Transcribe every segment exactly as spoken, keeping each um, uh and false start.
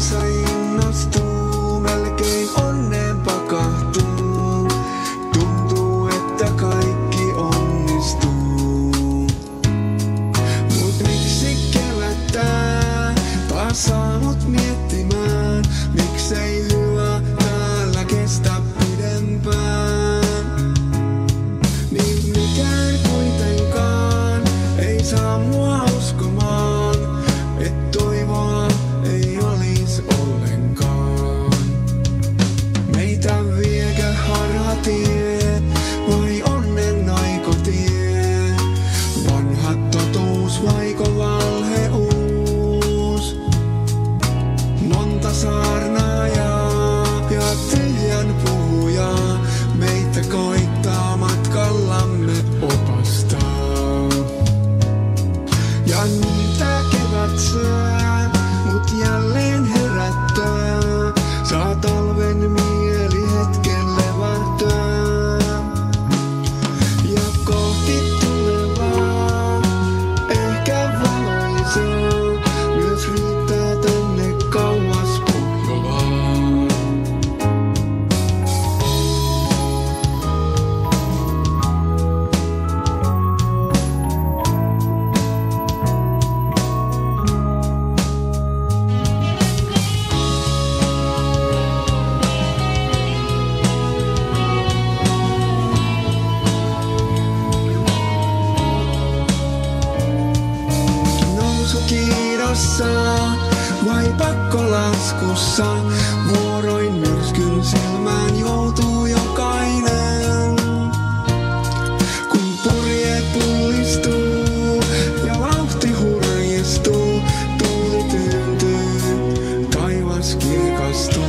kansa innostuu, melkein onneen pakahtuu. Tuntuu, että kaikki onnistuu. Mut miksi kevättää taas saa mut miettimään, miksei hyvä täällä kestä pidempään. Niin mikään kuitenkaan ei saa mua uskomaan, et toivoa ei olis ollenkaan. Meitä viekö harhatie vai onnen aikotie? Vanha totuus vaiko valheuus? Monta saarnaajaa ja tyhjän puhujaa meitä koittaa matkallamme opastaa. Ja niitä kevät syö, mut jälleen herättää. Saa talven mieli hetken levähtää. Ja kohti tulevaa, ehkä valoisaa, myös riittää tänne kauas Pohjolaan. Nousukiidossa vai pakkolaskussa, vuoroin myrskyn silmään joutuu jokainen. Kun purje pullistuu ja vauhti hurjistuu, tuuli tyyntyy, taivas kirkastuu.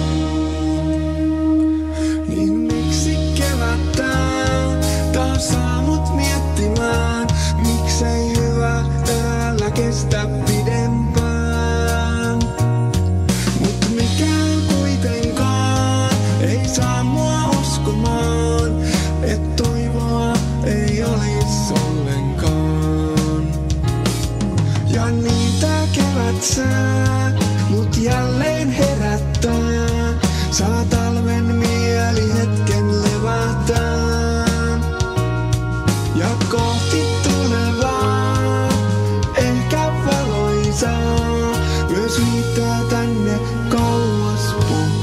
Niin miksi kevättää taas saa mut miettimään, miksei hyvä täällä kestä pidempään. Mut mikään kuitenkaan ei saa mua uskomaan, et toivoa ei olis ollenkaan. Ja niitä kevät sää mut jälleen herättää. Saa talven mieli hetken levähtää. Ja kohti tulevaa, ehkä valoisaa, myös riittää tänne kauas Pohjolaan.